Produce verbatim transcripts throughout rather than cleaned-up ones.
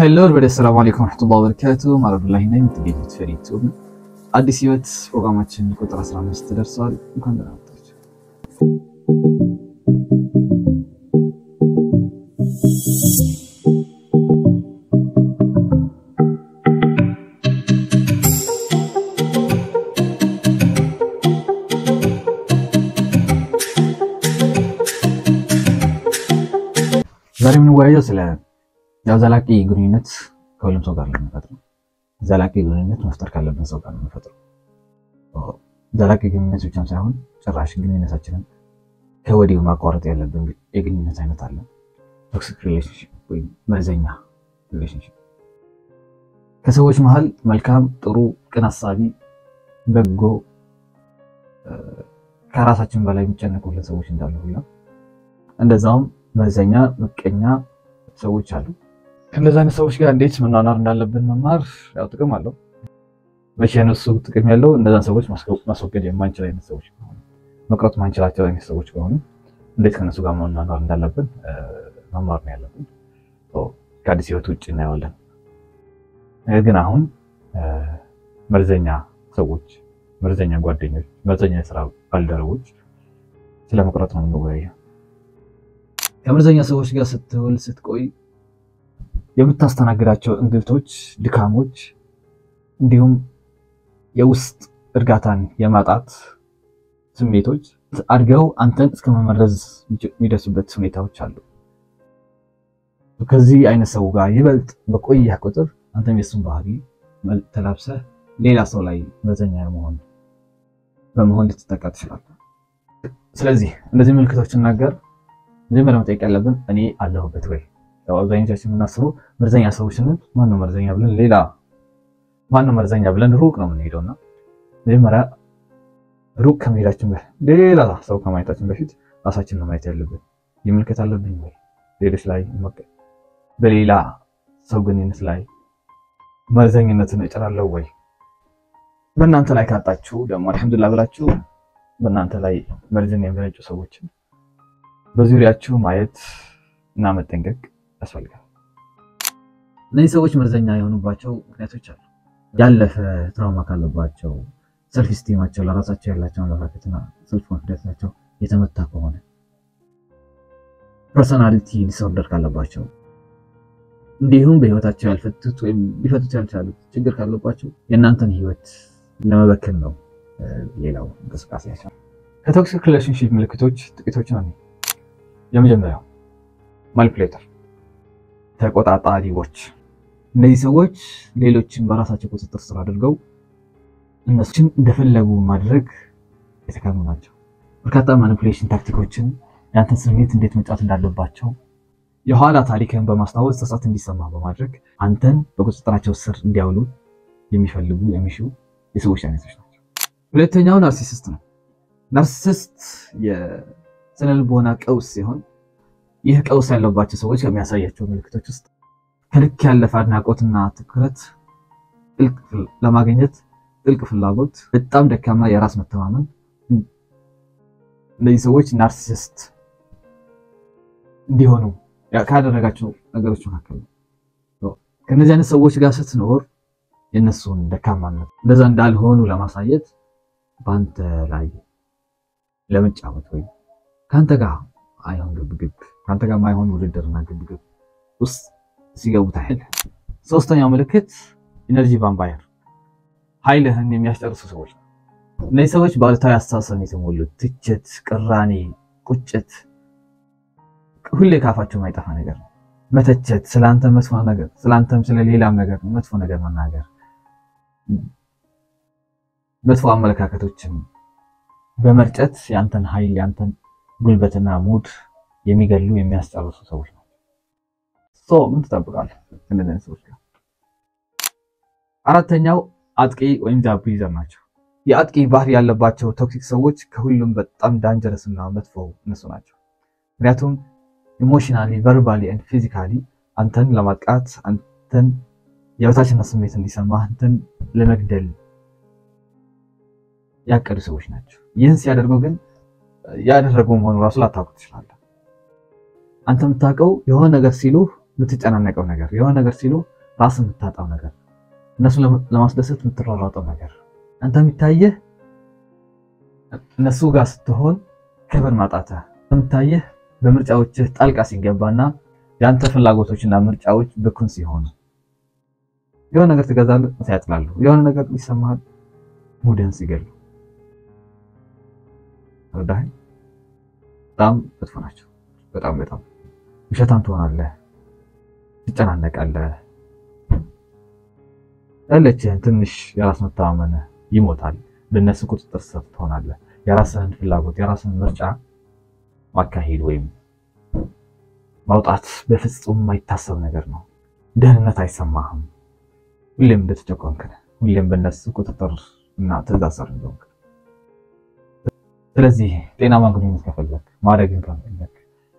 Hello everybody, assalamu alaikum warahmatullahi wabarakatuh. ማረዱላሂ ነኝ ትገኙት ፈሪቱብ አዲስ ህይወት ፕሮግራማችን ቁጥር አስራ አምስት ደርሷል። እንኳን ደህና መጣችሁ። ዛሬ የምንወያየው ስለ ያው ዘላቂ ግንኙነት ከሁሉም ሰው ጋር ለመፍጠር ዘላቂ ግንኙነት መፍጠር ካለብን ሰው ጋር ለመፍጠር ዘላቂ ግንኙነት ብቻ ሳይሆን ጭራሽ ግንኙነታችንን ከወዲሁ ማቋረጥ ያለብን የግንኙነት አይነት አለ። ቶክሲክ ሪሌሽንሺፕ ወይ መርዘኛ ሪሌሽንሺፕ ከሰዎች መሃል መልካም ጥሩ ቅን አሳቢ በጎ ከራሳችን በላይ የሚጨነቁልን ሰዎች እንዳሉ ሁሉ እንደዛውም መርዘኛ ምቀኛ ሰዎች አሉ። ከነዛ አይነት ሰዎች ጋር እንዴት መናናር እንዳለብን መማር ያው ጥቅም አለው። በሸነሱ ጥቅም ያለው እነዛን ሰዎች ማስወገድ የማንችል አይነት ሰዎች ከሆኑ መቅረት ማንችላቸው አይነት ሰዎች ከሆኑ እንዴት ከነሱ ጋር መናናር እንዳለብን መማር ነው ያለብን። ከአዲስ ህይወት ውጭ እናያለን። ግን አሁን መርዘኛ ሰዎች መርዘኛ ጓደኞች መርዘኛ የሥራ ባልደረቦች ስለመቅረት ነው የምንወያየው። ከመርዘኛ ሰዎች ጋር ስትውል ስትቆይ የምታስተናግዳቸው እንግልቶች ድካሞች እንዲሁም የውስጥ እርጋታን የማጣት ስሜቶች አድገው አንተን እስከመመረዝ የሚደርሱበት ሁኔታዎች አሉ። ከዚህ አይነት ሰው ጋር ይበልጥ በቆየህ ቁጥር አንተም የሱን ባህሪ ተላብሰህ ሌላ ሰው ላይ መርዘኛ መሆን በመሆን ልትጠቃ ትችላለህ። ስለዚህ እንደዚህ ምልክቶችን እናገር መጀመሪያ መጠየቅ ያለብን እኔ አለሁበት ወይ? ያው አብዛኛዎቻችን የምናስበው መርዘኛ ሰዎችን ማን ነው መርዘኛ ብለን ሌላ ማን ነው መርዘኛ ብለን ሩቅ ነው የምንሄደውና መጀመሪያ ሩቅ ከመሄዳችን በፊት ሌላ ሰው ከማየታችን በፊት ራሳችንን ነው ማየት ያለብን። ይመልከት አለብን ወይ ሌሎች ላይ በሌላ ሰው ግንኙነት ላይ መርዘኝነትን እጨራለሁ ወይ? በእናንተ ላይ ካጣችሁ ደግሞ አልሐምዱሊላህ ብላችሁ በእናንተ ላይ መርዘኛ የሚረጩ ሰዎችን በዙሪያችሁ ማየት እና መጠንቀቅ ያስፈልጋል። እነዚህ ሰዎች መርዘኛ የሆኑባቸው ምክንያቶች አሉ። ያለፈ ትራውማ ካለባቸው ሰልፍ ስቲማቸው ለራሳቸው ያላቸው አመለካከትና ሰልፍ ኮንፊደንሳቸው የተመታ ከሆነ ፐርሰናሊቲ ዲስኦርደር ካለባቸው እንዲሁም በህይወታቸው ያልፈቱት ወይም ሊፈቱት ያልቻሉት ችግር ካለባቸው የእናንተን ህይወት ለመበከል ነው ሌላው እንቅስቃሴያቸው። ከቶክሲክ ሪሌሽንሺፕ ምልክቶች ጥቂቶች ናቸው። የመጀመሪያው ማኒፑሌተር ተቆጣጣሪዎች። እነዚህ ሰዎች ሌሎችን በራሳቸው ቁጥጥር ስር አድርገው እነሱን እንደፈለጉ ማድረግ የተካኑ ናቸው። በርካታ ማኒፑሌሽን ታክቲኮችን ያንተን ስሜት እንዴት መጫወት እንዳለባቸው የኋላ ታሪክን በማስታወስ ተሳት እንዲሰማ በማድረግ አንተን በቁጥጥራቸው ስር እንዲያውሉ የሚፈልጉ የሚሹ የሰዎች አይነቶች ናቸው። ሁለተኛው ናርሲሲስት ነው። ናርሲሲስት የስነልቦና ቀውስ ሲሆን ይህ ቀውስ ያለባቸው ሰዎች ከሚያሳያቸው ምልክቶች ውስጥ ከልክ ያለፈ አድናቆትና ትኩረት ጥልቅ ለማግኘት ጥልቅ ፍላጎት በጣም ደካማ የራስ መተማመን እነዚህ ሰዎች ናርሲሲስት እንዲሆኑ ካደረጋቸው ነገሮች መካከል ነው። ከነዚህ አይነት ሰዎች ጋር ስትኖር የነሱን ደካማነት እንደዛ እንዳልሆኑ ለማሳየት ባንተ ላይ ለመጫወት ወይ ካንተ ጋር አይሆን ግብግብ ካንተ ጋር ማይሆን ውድድርና ግብግብ ውስጥ ሲገቡ ታያለህ። ሶስተኛው ምልክት ኢነርጂ ቫምፓየር ኃይልህን የሚያስጨርሱ ሰዎች። እነዚህ ሰዎች ባልታዊ አስተሳሰብ የተሞሉት ትችት፣ ቅራኔ፣ ቁጭት ሁሌ ካፋቸው ማይጠፋ ነገር መተቸት፣ ስላንተ መጥፎ ነገር ስላንተም ስለሌላም ነገር መጥፎ ነገር መናገር መጥፎ አመለካከቶችን በመርጨት ያንተን ኃይል ያንተን ጉልበትና ሙድ የሚገሉ የሚያስጨርሱ ሰዎች ናቸው። ሶ ምን ትጠብቃለህ ከነዚህ ሰዎች ጋር? አራተኛው አጥቂ ወይም ጃብሪዘር ናቸው። የአጥቂ ባህሪ ያለባቸው ቶክሲክ ሰዎች ከሁሉም በጣም ዳንጀረስ እና መጥፎ እነሱ ናቸው። ምክንያቱም ኢሞሽናሊ ቨርባሊ ኤንድ ፊዚካሊ አንተን ለማጥቃት አንተን የበታችነት ስሜት እንዲሰማህ አንተን ለመግደል ያቀዱ ሰዎች ናቸው። ይህን ሲያደርጉ ግን ያደረጉ መሆኑ ራሱ ላታውቁ ትችላለህ። አንተ የምታውቀው የሆነ ነገር ሲሉ የምትጨናነቀው ነገር የሆነ ነገር ሲሉ ራስ የምታጣው ነገር እነሱ ለማስደሰት የምትሯሯጠው ነገር አንተ የሚታየህ እነሱ ጋር ስትሆን ክብር ማጣትህ የምታየህ በምርጫዎችህ ጣልቃ ሲገባና ያንተ ፍላጎቶችና ምርጫዎች ብኩን ሲሆኑ የሆነ ነገር ትገዛለህ ሲያጥላሉ የሆነ ነገር ይሰማሃል ሙድን ሲገሉ ወዳይ በጣም ጥሩ ናቸው በጣም በጣም ውሸታም ትሆናለህ ትጨናነቃለህ እለችህን ትንሽ የራስ መተማመን ይሞታል በእነሱ ቁጥጥር ስር ትሆናለህ የራስህን ፍላጎት የራስህን ምርጫ ማካሄድ ወይም ማውጣት በፍጹም የማይታሰብ ነገር ነው ደህንነት አይሰማህም ሁሌም እንደተጨቆንክ ሁሌም በእነሱ ቁጥጥር እና ትዕዛዝ ስር እንደሆንክ ስለዚህ ጤናማ ግንኙነት ከፈለክ ማድረግን ከፈለክ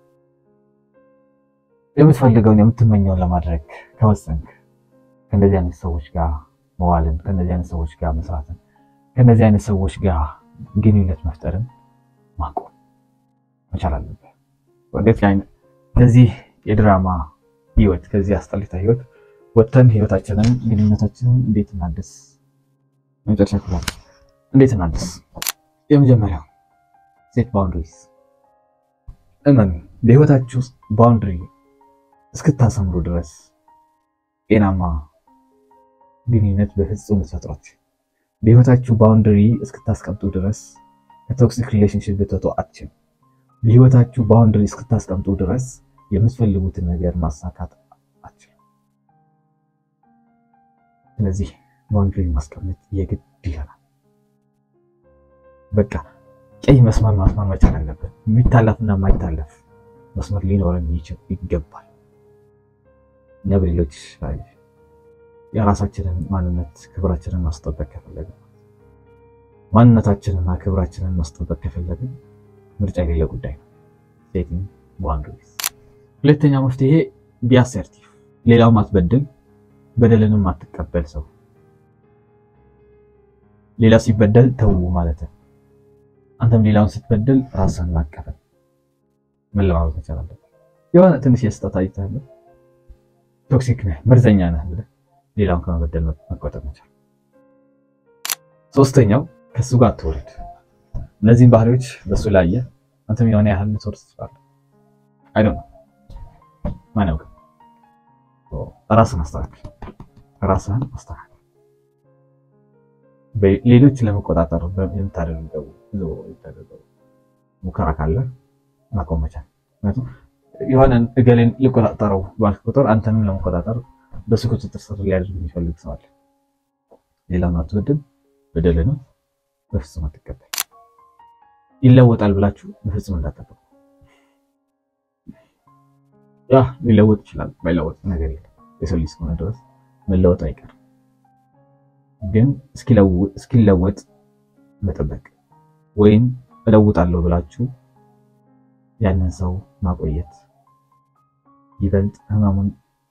የምትፈልገውን የምትመኘውን ለማድረግ ከወሰንክ ከእንደዚህ አይነት ሰዎች ጋር መዋልን ከእንደዚህ አይነት ሰዎች ጋር መስራትን ከእንደዚህ አይነት ሰዎች ጋር ግንኙነት መፍጠርን ማቆም መቻል አለብህ ወዴት ላይ ከዚህ የድራማ ህይወት ከዚህ አስጠሊታ ህይወት ወጥተን ህይወታችንን ግንኙነታችንን እንዴት እናድስ መጨረሻ ክላስ እንዴት እናድስ የመጀመሪያው ሴት ባውንደሪስ እመን በህይወታችሁ ባውንደሪ እስክታሰምሩ ድረስ ጤናማ ግንኙነት በፍጹም ተፈጥሯች በህይወታችሁ ባውንደሪ እስክታስቀምጡ ድረስ ከቶክሲክ ሪሌሽንሺፕ ልትወጡ አትችሉም በህይወታችሁ ባውንደሪ እስክታስቀምጡ ድረስ የምትፈልጉትን ነገር ማሳካት አትችሉም ስለዚህ ባውንደሪ ማስቀመጥ የግድ ይላል በቃ ቀይ መስመር ማስመር መቻል አለበት የሚታለፍና የማይታለፍ መስመር ሊኖረን ይገባል ነብሪሎች ላይ የራሳችንን ማንነት ክብራችንን ማስጠበቅ ከፈለግን ማንነታችንና ክብራችንን ማስጠበቅ ከፈለግን ምርጫ የሌለ ጉዳይ ነው ሴቲንግ ባውንደሪስ ሁለተኛው መፍትሄ ቢአሰርቲቭ ሌላው ማትበደል በደልንም ማትቀበል ሰው ሌላ ሲበደል ተው ማለት ነው አንተም ሌላውን ስትበደል ራስህን ማቀበል መለማመድ መቻል አለብህ የሆነ ትንሽ የስተት አይተሃል ቶክሲክ ነህ መርዘኛ ነህ ብለህ ሌላውን ከመበደል መቆጠብ መቻል ሶስተኛው ከሱ ጋር አትወርድ እነዚህን ባህሪዎች በሱ ላይ ያየ አንተም የሆነ ያህል ልትወርድ ትችላለህ አይ ዶንት ኖ ማነው ራስህን አስተካክል ራስህን አስተካክል በሌሎች ለመቆጣጠር የምታደርገው ብዙ ይታደርገው ሙከራ ካለ ማቆም መቻል ምክንያቱም የሆነ እገሌን ሊቆጣጠረው ባልክ ቁጥር አንተንም ለመቆጣጠር በሱ ቁጥጥር ስር ሊያደርግ የሚፈልግ ሰው አለ ሌላውን አትወድም በደልንም በፍጹም አትቀበል ይለወጣል ብላችሁ በፍጹም እንዳትጠብቁ ያ ሊለወጥ ይችላል ባይለወጥ ነገር የለም የሰው ልጅ እስከሆነ ድረስ መለወጥ አይቀርም ግን እስኪለወጥ እስኪለወጥ መጠበቅ ወይም እለውጣለሁ ብላችሁ ያንን ሰው ማቆየት ይበልጥ ህመሙን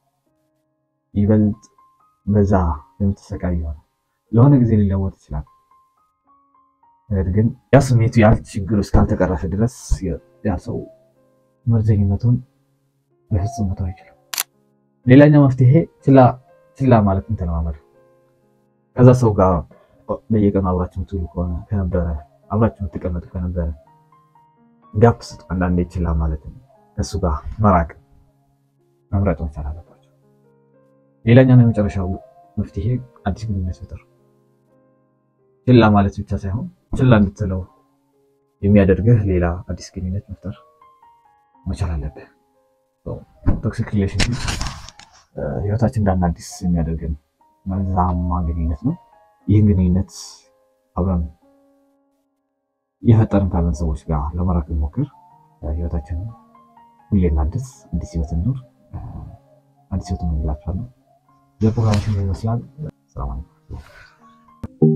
ይበልጥ በዛ የምትሰቃይ ይሆናል ለሆነ ጊዜ ሊለወጥ ይችላል ነገር ግን ያ ስሜቱ ያ ችግር እስካልተቀረፈ ድረስ ያ ሰው መርዘኝነቱን በፍጹም መተው አይችልም ሌላኛው መፍትሄ ችላ ችላ ማለት እንተለማመድ ከዛ ሰው ጋር በየቀኑ አብራችሁ ትውሉ ከሆነ ከነበረ አብራችሁ ትቀመጡ ከነበረ ጋፕ ስጥ አንዳንዴ ችላ ማለት ነው ከሱ ጋር መራቅ መምረጥ መቻል አለባችሁ ሌላኛው ነው የመጨረሻው መፍትሄ አዲስ ግንኙነት መፍጠር ችላ ማለት ብቻ ሳይሆን ችላ እንድትለው የሚያደርግህ ሌላ አዲስ ግንኙነት መፍጠር መቻል አለብህ ቶክሲክ ሪሌሽንሺፕ ህይወታችን እንዳናዲስ የሚያደርገን መዛማ ግንኙነት ነው ይህን ግንኙነት አብረን የፈጠርን ካለን ሰዎች ጋር ለመራቅ ሞክር ህይወታችን ሁሌ እናድስ አዲስ ህይወት እንኑር አዲስ ህይወት እንላችኋለን የፕሮግራማችን ይመስላል ሰላም አለይኩም